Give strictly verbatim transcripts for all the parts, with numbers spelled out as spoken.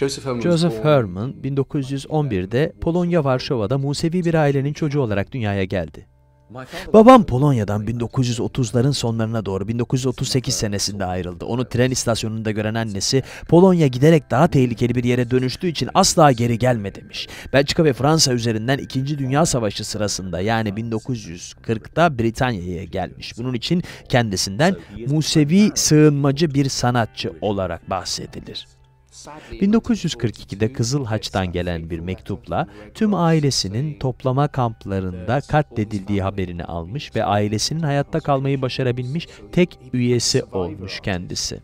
Joseph Herman, bin dokuz yüz on bir'de Polonya Varşova'da Musevi bir ailenin çocuğu olarak dünyaya geldi. Babam Polonya'dan bin dokuz yüz otuzların sonlarına doğru bin dokuz yüz otuz sekiz senesinde ayrıldı. Onu tren istasyonunda gören annesi, Polonya giderek daha tehlikeli bir yere dönüştüğü için asla geri gelme demiş. Belçika ve Fransa üzerinden İkinci Dünya Savaşı sırasında yani bin dokuz yüz kırk'ta Britanya'ya gelmiş. Bunun için kendisinden Musevi sığınmacı bir sanatçı olarak bahsedilir. bin dokuz yüz kırk iki'de Kızıl Haç'tan gelen bir mektupla tüm ailesinin toplama kamplarında katledildiği haberini almış ve ailesinin hayatta kalmayı başarabilmiş tek üyesi olmuş kendisi.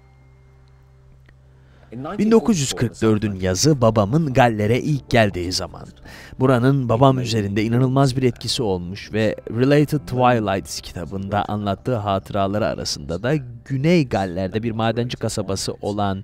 bin dokuz yüz kırk dört'ün yazı babamın Galler'e ilk geldiği zaman. Buranın babam üzerinde inanılmaz bir etkisi olmuş ve Related Twilights kitabında anlattığı hatıraları arasında da Güney Galler'de bir madenci kasabası olan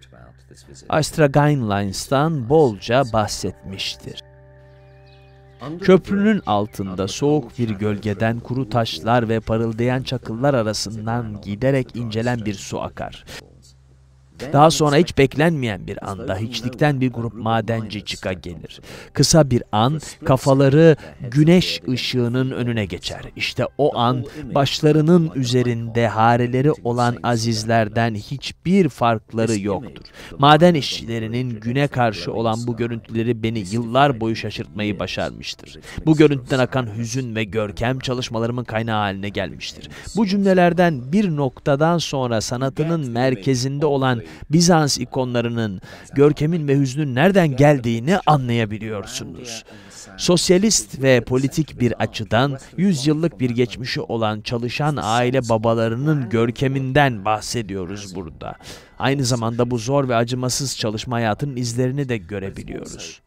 Astragyinlines'tan bolca bahsetmiştir. Köprünün altında soğuk bir gölgeden kuru taşlar ve parıldayan çakıllar arasından giderek incelen bir su akar. Daha sonra hiç beklenmeyen bir anda hiçlikten bir grup madenci çıka gelir. Kısa bir an kafaları güneş ışığının önüne geçer. İşte o an başlarının üzerinde hareleri olan azizlerden hiçbir farkları yoktur. Maden işçilerinin güne karşı olan bu görüntüleri beni yıllar boyu şaşırtmayı başarmıştır. Bu görüntüden akan hüzün ve görkem çalışmalarımın kaynağı haline gelmiştir. Bu cümlelerden bir noktadan sonra sanatının merkezinde olan Bizans ikonlarının, görkemin ve hüznün nereden geldiğini anlayabiliyorsunuz. Sosyalist ve politik bir açıdan yüzyıllık bir geçmişi olan çalışan aile babalarının görkeminden bahsediyoruz burada. Aynı zamanda bu zor ve acımasız çalışma hayatının izlerini de görebiliyoruz.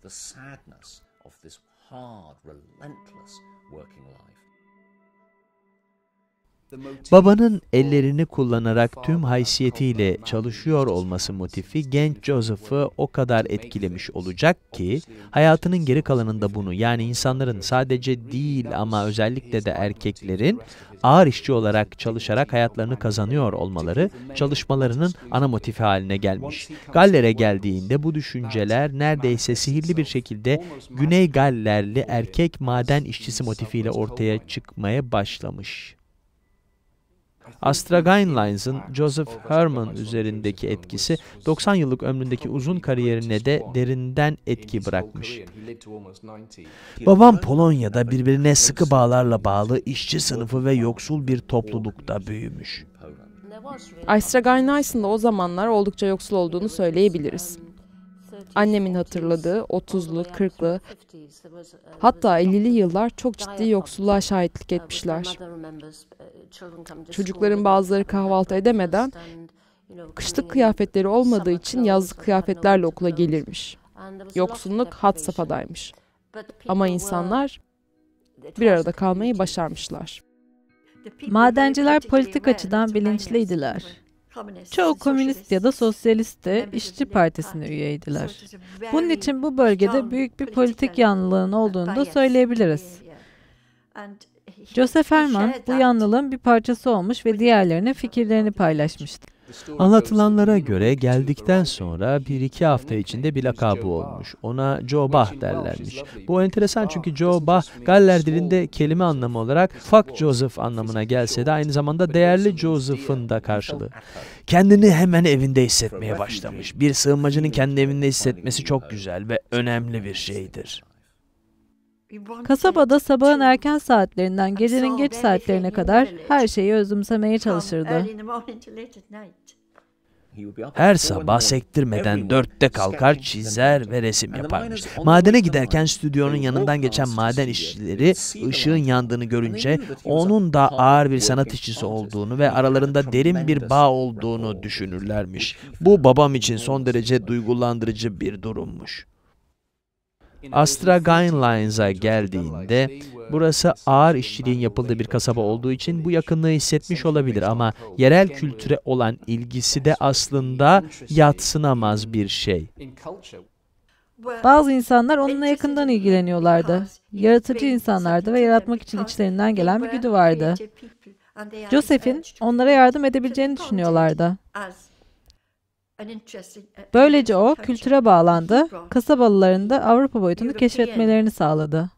Babanın ellerini kullanarak tüm haysiyetiyle çalışıyor olması motifi genç Joseph'ı o kadar etkilemiş olacak ki hayatının geri kalanında bunu, yani insanların sadece değil ama özellikle de erkeklerin ağır işçi olarak çalışarak hayatlarını kazanıyor olmaları çalışmalarının ana motifi haline gelmiş. Galler'e geldiğinde bu düşünceler neredeyse sihirli bir şekilde Güney Gallerli erkek maden işçisi motifiyle ortaya çıkmaya başlamış. Astragyinlines'ın Joseph Herman üzerindeki etkisi doksan yıllık ömründeki uzun kariyerine de derinden etki bırakmış. Babam Polonya'da birbirine sıkı bağlarla bağlı işçi sınıfı ve yoksul bir toplulukta büyümüş. Astragyinlines'ın da o zamanlar oldukça yoksul olduğunu söyleyebiliriz. Annemin hatırladığı otuzlu, kırklı, hatta ellili yıllar çok ciddi yoksulluğa şahitlik etmişler. Çocukların bazıları kahvaltı edemeden, kışlık kıyafetleri olmadığı için yazlık kıyafetlerle okula gelirmiş. Yoksulluk had safhadaymış. Ama insanlar bir arada kalmayı başarmışlar. Madenciler politik açıdan bilinçliydiler. Çoğu komünist ya da sosyalist de İşçi Partisi'ne üyeydiler. Bunun için bu bölgede büyük bir politik yanlılığın olduğunu da söyleyebiliriz. Joseph Herman bu yanlılığın bir parçası olmuş ve diğerlerine fikirlerini paylaşmıştı. Anlatılanlara göre geldikten sonra bir iki hafta içinde bir lakabı olmuş. Ona Joe Bah derlermiş. Bu enteresan çünkü Joe Bah, Galler dilinde kelime anlamı olarak fuck Joseph anlamına gelse de aynı zamanda değerli Joseph'ın da karşılığı. Kendini hemen evinde hissetmeye başlamış. Bir sığınmacının kendi evinde hissetmesi çok güzel ve önemli bir şeydir. Kasabada sabahın erken saatlerinden gecenin geç saatlerine kadar her şeyi özümsemeye çalışırdı. Her sabah sektirmeden dörtte kalkar, çizer ve resim yaparmış. Madene giderken stüdyonun yanından geçen maden işçileri ışığın yandığını görünce onun da ağır bir sanat işçisi olduğunu ve aralarında derin bir bağ olduğunu düşünürlermiş. Bu babam için son derece duygulandırıcı bir durummuş. Astragyinlines'a geldiğinde, burası ağır işçiliğin yapıldığı bir kasaba olduğu için bu yakınlığı hissetmiş olabilir ama yerel kültüre olan ilgisi de aslında yadsınamaz bir şey. Bazı insanlar onunla yakından ilgileniyorlardı. Yaratıcı insanlardı ve yaratmak için içlerinden gelen bir güdü vardı. Joseph'in onlara yardım edebileceğini düşünüyorlardı. Böylece o kültüre bağlandı, kasabalıların da Avrupa boyutunu keşfetmelerini sağladı.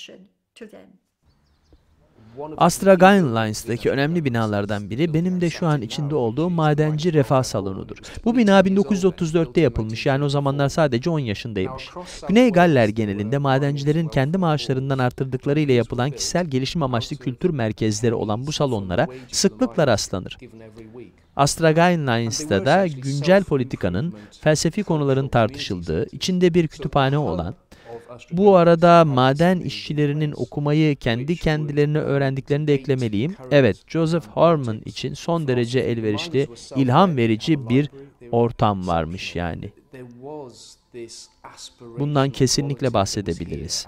Astragan Lines'daki önemli binalardan biri benim de şu an içinde olduğum madenci refah salonudur. Bu bina bin dokuz yüz otuz dörtte yapılmış, yani o zamanlar sadece on yaşındaymış. Güney Galler genelinde madencilerin kendi maaşlarından artırdıkları ile yapılan kişisel gelişim amaçlı kültür merkezleri olan bu salonlara sıklıkla rastlanır. Astragan Lines'ta da güncel politikanın, felsefi konuların tartışıldığı, içinde bir kütüphane olan, bu arada maden işçilerinin okumayı kendi kendilerine öğrendiklerini de eklemeliyim. Evet, Joseph Harmon için son derece elverişli, ilham verici bir ortam varmış yani. Bundan kesinlikle bahsedebiliriz.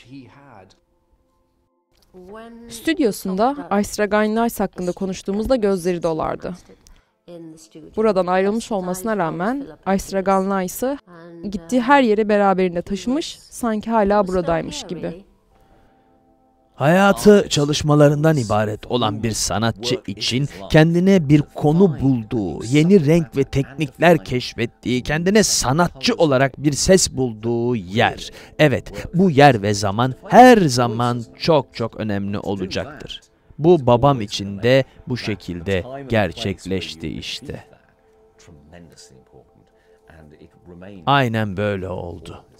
Stüdyosunda Astragan Lines hakkında konuştuğumuzda gözleri dolardı. Buradan ayrılmış olmasına rağmen Astragan Lines'ı gittiği her yere beraberinde taşımış, sanki hala buradaymış gibi. Hayatı çalışmalarından ibaret olan bir sanatçı için kendine bir konu bulduğu, yeni renk ve teknikler keşfettiği, kendine sanatçı olarak bir ses bulduğu yer. Evet, bu yer ve zaman her zaman çok çok önemli olacaktır. Bu babam için de bu şekilde gerçekleşti işte. Aynen böyle oldu.